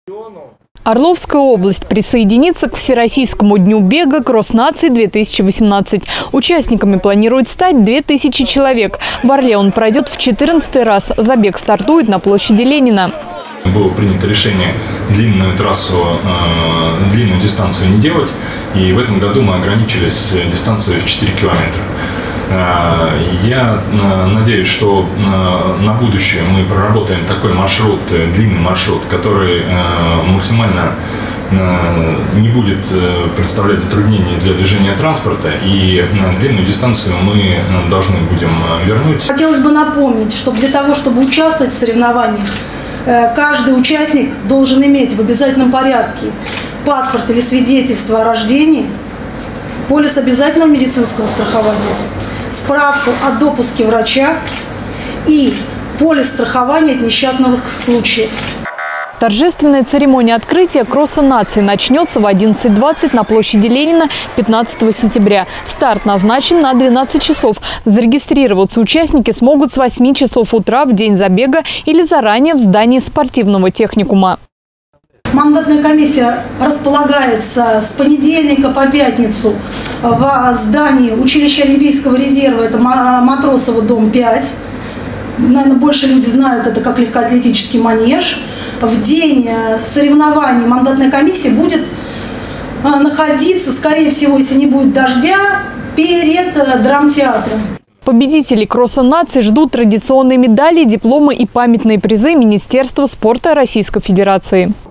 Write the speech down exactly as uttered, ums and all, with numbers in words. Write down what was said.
Орловская область присоединится к Всероссийскому дню бега «Кросс наций-две тысячи восемнадцать». Участниками планируют стать две тысячи человек. В Орле он пройдет в четырнадцатый раз. Забег стартует на площади Ленина. Было принято решение длинную трассу, э, длинную дистанцию не делать. И в этом году мы ограничились дистанцией в четыре километра. Я надеюсь, что на будущее мы проработаем такой маршрут, длинный маршрут, который максимально не будет представлять затруднений для движения транспорта, и длинную дистанцию мы должны будем вернуть. Хотелось бы напомнить, что для того, чтобы участвовать в соревнованиях, каждый участник должен иметь в обязательном порядке паспорт или свидетельство о рождении, полис обязательного медицинского страхования, справку о допуске врача и полис страхования от несчастных случаев. Торжественная церемония открытия «Кросса наций» начнется в одиннадцать двадцать на площади Ленина пятнадцатого сентября. Старт назначен на двенадцать часов. Зарегистрироваться участники смогут с восьми часов утра в день забега или заранее в здании спортивного техникума. Мандатная комиссия располагается с понедельника по пятницу в здании училища Олимпийского резерва, это Матросова, дом пять. Наверное, больше люди знают это как легкоатлетический манеж. В день соревнований мандатная комиссия будет находиться, скорее всего, если не будет дождя, перед драмтеатром. Победителей «Кросса наций» ждут традиционные медали, дипломы и памятные призы Министерства спорта Российской Федерации.